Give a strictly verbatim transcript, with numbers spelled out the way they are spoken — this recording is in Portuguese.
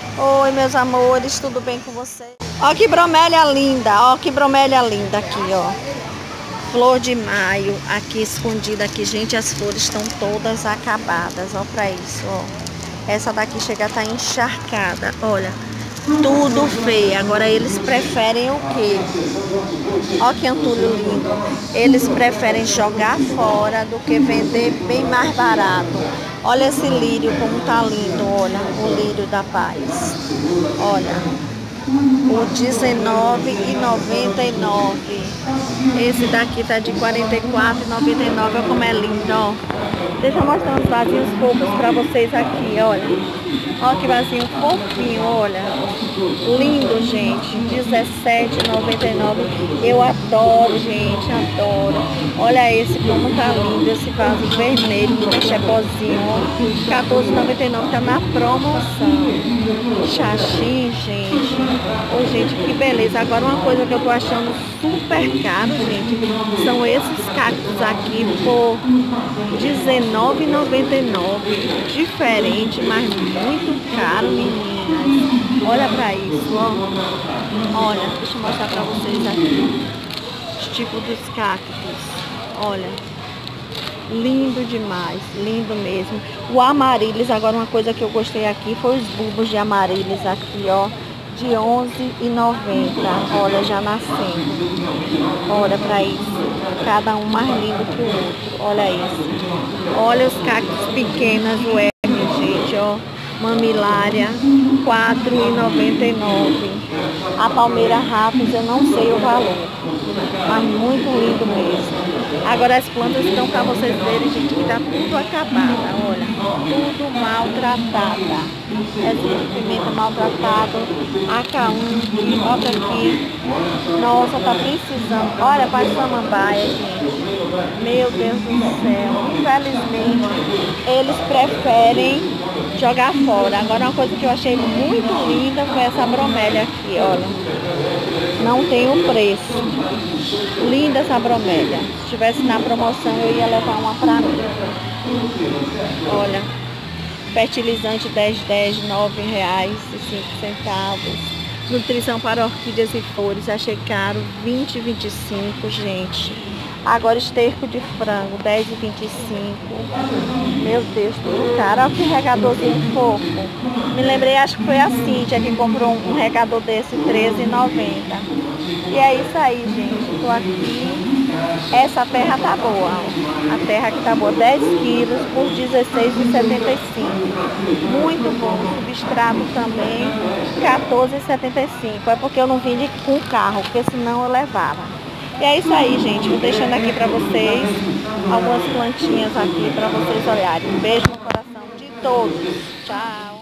Oi, meus amores, tudo bem com vocês? Ó que bromélia linda, ó que bromélia linda aqui, ó. Flor de maio, aqui escondida aqui, gente, as flores estão todas acabadas, ó pra isso, ó. Essa daqui chega a estar encharcada, olha, tudo feio. Agora eles preferem o quê? Ó que antulho lindo. Eles preferem jogar fora do que vender bem mais barato. Olha esse lírio como tá lindo, olha, o lírio da paz. Olha, o dezenove e noventa e nove. Esse daqui tá de quarenta e quatro e noventa e nove. Olha como é lindo, ó. Deixa eu mostrar uns vasinhos fofos pra vocês aqui, olha. Olha que vasinho fofinho, olha. Lindo, gente. dezessete e noventa e nove. Eu adoro, gente, adoro. Olha esse como tá lindo, esse vaso vermelho, com mechepozinho, ó. quatorze e noventa e nove, tá na promoção. Xaxim, gente. Ô, gente, que beleza. Agora uma coisa que eu tô achando super caro, gente, são esses cactos aqui por dezenove e noventa e nove. Diferente, mas muito caro, meninas. Olha pra isso, ó. Olha, deixa eu mostrar pra vocês aqui os tipos dos cactos. Olha, lindo demais, lindo mesmo. O amaryllis, agora uma coisa que eu gostei aqui foi os bulbos de amaryllis aqui, ó, de onze e noventa. Olha, já nascendo. Olha pra isso. Cada um mais lindo que o outro. Olha isso. Olha os cactos pequenos, o Hermes, gente, ó. Mamilária, quatro e noventa e nove. A palmeira Raffles, eu não sei o valor, mas muito lindo mesmo. Agora as plantas estão para vocês verem, gente, que tá tudo acabada, olha, tudo maltratada. Essa pimenta maltratada, A K um, olha aqui. Nossa, tá precisando. Olha, para samambaia, gente. Meu Deus do céu. Infelizmente, eles preferem jogar fora. Agora uma coisa que eu achei muito linda foi essa bromélia aqui, olha. Não tem o preço. Linda essa bromélia. Se estivesse na promoção eu ia levar uma pra mim. Olha. Fertilizante dez dez, nove reais e cinco centavos. Nutrição para orquídeas e flores, achei caro, vinte e vinte e cinco, gente. Agora esterco de frango, dez e vinte e cinco. Meu Deus, tudo caro. Olha que regadorzinho fofo. Me lembrei, acho que foi a Cíntia que comprou um regador desse, treze e noventa. E é isso aí, gente. Tô aqui. Essa terra tá boa. A terra aqui tá boa. dez quilos por dezesseis e setenta e cinco. Muito bom. O substrato também, quatorze e setenta e cinco. É porque eu não vim de, com o carro, porque senão eu levava. E é isso aí, gente. Vou deixando aqui pra vocês algumas plantinhas aqui pra vocês olharem. Um beijo no coração de todos. Tchau.